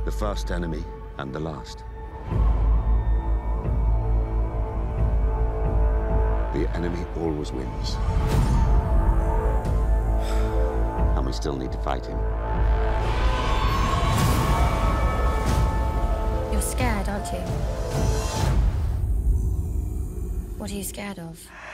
The first enemy and the last. The enemy always wins. And we still need to fight him. You're scared, aren't you? What are you scared of?